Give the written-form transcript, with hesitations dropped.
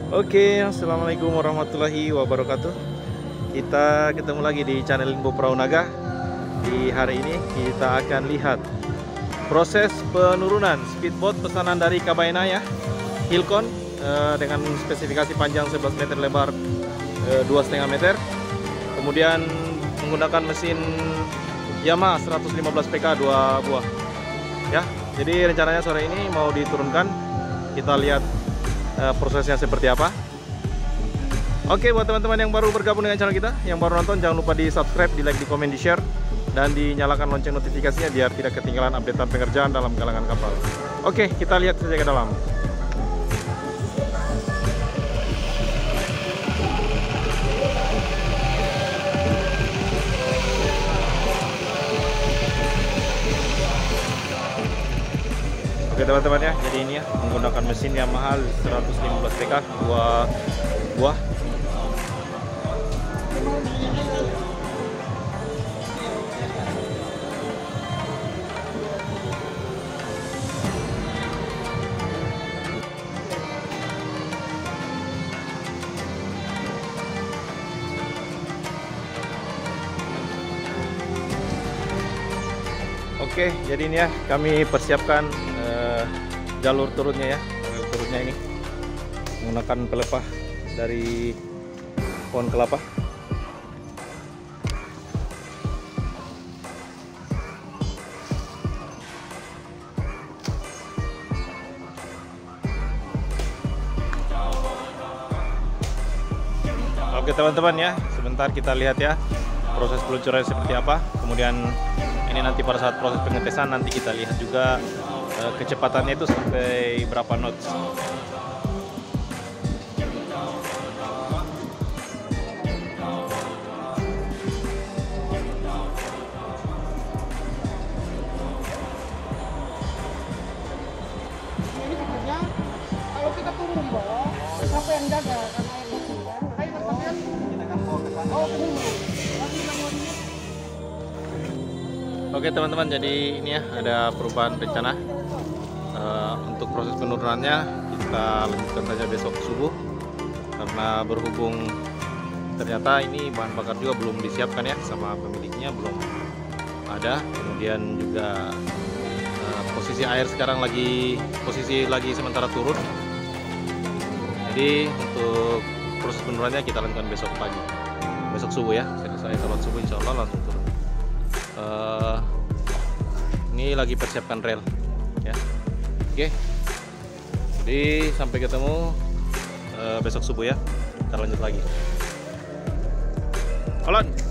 Oke, assalamualaikum warahmatullahi wabarakatuh. Kita ketemu lagi di channel Info Perahu Naga. Di hari ini kita akan lihat proses penurunan speedboat pesanan dari Kabaena ya, Hilcon, dengan spesifikasi panjang 11 meter, lebar 2,5 meter. Kemudian menggunakan mesin Yamaha 115 PK 2 buah. Ya, jadi rencananya sore ini mau diturunkan. Kita lihat prosesnya seperti apa. Oke, buat teman-teman yang baru bergabung dengan channel kita, yang baru nonton, jangan lupa di subscribe, di like, di komen, di share, dan dinyalakan lonceng notifikasinya biar tidak ketinggalan updatean pengerjaan dalam galangan kapal. Oke, kita lihat saja ke dalam. Oke teman-teman ya, jadi ini ya menggunakan mesin Yamaha 115 PK 2 buah. Oke, jadi ini ya kami persiapkan jalur turunnya ya. Jalur turunnya ini menggunakan pelepah dari pohon kelapa. Oke teman-teman ya, sebentar kita lihat ya proses peluncuran seperti apa. Kemudian ini nanti pada saat proses pengetesan nanti kita lihat juga kecepatannya itu sampai berapa knots. Ini sebenarnya kalau kita turun bawah, siapa yang jaga karena air masuk kan? Air masuknya kita akan bawa ke sana. Oh, ke dulu. Oke teman-teman, jadi ini ya ada perubahan rencana. Untuk proses penurunannya kita lanjutkan saja besok subuh, karena berhubung ternyata ini bahan bakar juga belum disiapkan ya sama pemiliknya, belum ada. Kemudian juga posisi air sekarang lagi sementara turun. Jadi untuk proses penurunannya kita lanjutkan besok pagi, besok subuh ya. Saya sholat subuh insya Allah langsung turun. Ini lagi persiapkan rel ya. Oke, jadi sampai ketemu besok subuh ya, kita lanjut lagi. Alon.